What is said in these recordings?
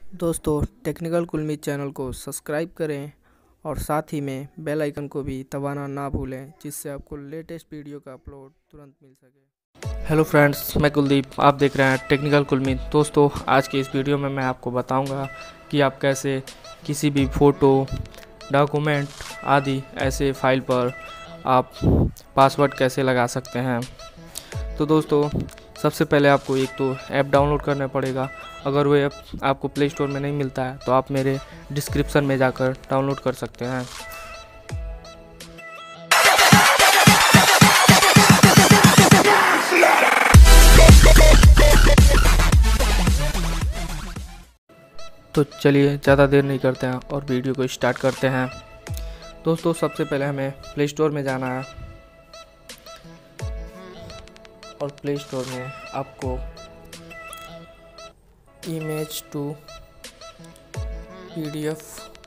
दोस्तों, technical Kulmeet channel को subscribe करें और साथ ही में बेल आइकन को भी दबाना ना भूलें, जिससे आपको लेटेस्ट वीडियो का अपलोड तुरंत मिल सके। हेलो फ्रेंड्स, मैं कुलदीप, आप देख रहे हैं टेक्निकल कुलमीत। दोस्तों, आज के इस वीडियो में मैं आपको बताऊंगा कि आप कैसे किसी भी फ़ोटो, डॉक्यूमेंट आदि ऐसे फाइल पर आप पासवर्ड कैसे लगा सकते हैं। तो दोस्तों, सबसे पहले आपको एक तो ऐप डाउनलोड करना पड़ेगा। अगर वो ऐप आपको प्ले स्टोर में नहीं मिलता है तो आप मेरे डिस्क्रिप्शन में जाकर डाउनलोड कर सकते हैं। तो चलिए ज़्यादा देर नहीं करते हैं और वीडियो को स्टार्ट करते हैं। दोस्तों, सबसे पहले हमें प्ले स्टोर में जाना है और प्ले स्टोर में आपको इमेज टू PDF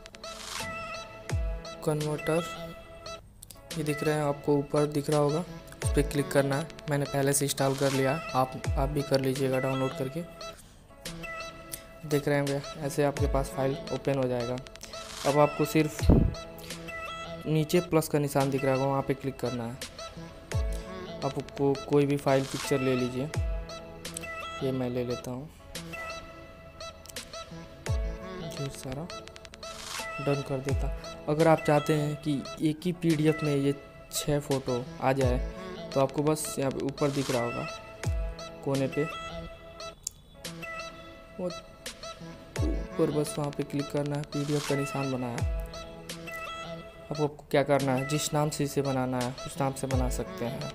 कन्वर्टर ये दिख रहे हैं, आपको ऊपर दिख रहा होगा, उस पर क्लिक करना है। मैंने पहले से इंस्टॉल कर लिया, आप भी कर लीजिएगा डाउनलोड करके। देख रहे होंगे ऐसे आपके पास फाइल ओपन हो जाएगा। अब आपको सिर्फ नीचे प्लस का निशान दिख रहा होगा, वहाँ पे क्लिक करना है। आपको कोई भी फाइल पिक्चर ले लीजिए, ये मैं ले लेता हूँ, ढेर सारा डन कर देता। अगर आप चाहते हैं कि एक ही PDF में ये 6 फ़ोटो आ जाए तो आपको बस यहाँ पे ऊपर दिख रहा होगा कोने पे, वो ऊपर बस वहाँ पे क्लिक करना है, PDF का निशान बनाया। अब आपको क्या करना है, जिस नाम से इसे बनाना है उस नाम से बना सकते हैं।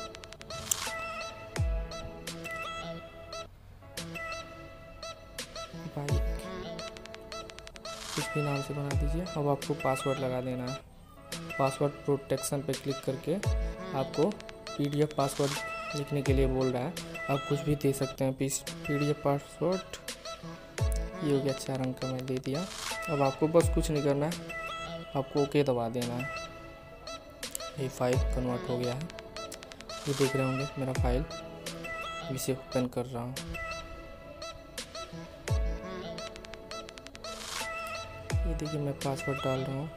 बाइक किस भी नाम से बना दीजिए। अब आपको पासवर्ड लगा देना है। पासवर्ड प्रोटेक्शन पे क्लिक करके आपको PDF पासवर्ड लिखने के लिए बोल रहा है, आप कुछ भी दे सकते हैं। PDF पासवर्ड ये हो गया, 4 अंक का मैं दे दिया। अब आपको बस कुछ नहीं करना है, आपको ओके दबा देना है। ये फाइल कन्वर्ट हो गया है, ये देख रहे होंगे मेरा फाइल, इसे ओपन कर रहा हूँ। ये देखिए मैं पासवर्ड डाल रहा हूँ,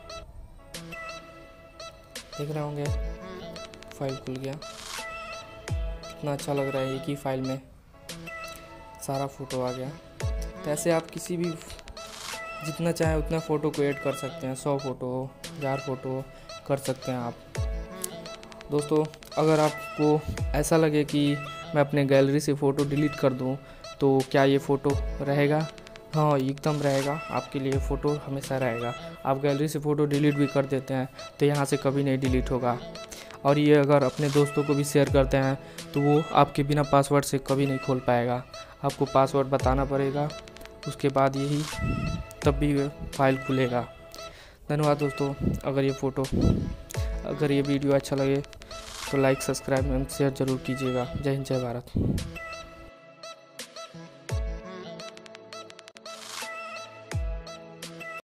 देख रहे होंगे फाइल खुल गया। कितना अच्छा लग रहा है, एक ही फाइल में सारा फ़ोटो आ गया। तो ऐसे आप किसी भी जितना चाहे उतना फ़ोटो को ऐड कर सकते हैं, 100 फ़ोटो 1000 फ़ोटो कर सकते हैं आप। दोस्तों, अगर आपको ऐसा लगे कि मैं अपने गैलरी से फ़ोटो डिलीट कर दूं तो क्या ये फ़ोटो रहेगा? हाँ, एकदम रहेगा, आपके लिए फ़ोटो हमेशा रहेगा। आप गैलरी से फ़ोटो डिलीट भी कर देते हैं तो यहाँ से कभी नहीं डिलीट होगा। और ये अगर अपने दोस्तों को भी शेयर करते हैं तो वो आपके बिना पासवर्ड से कभी नहीं खोल पाएगा। आपको पासवर्ड बताना पड़ेगा, उसके बाद यही तब भी फाइल खुलेगा। धन्यवाद दोस्तों। अगर ये वीडियो अच्छा लगे तो लाइक, सब्सक्राइब एंड शेयर ज़रूर कीजिएगा। जय हिंद, जय भारत।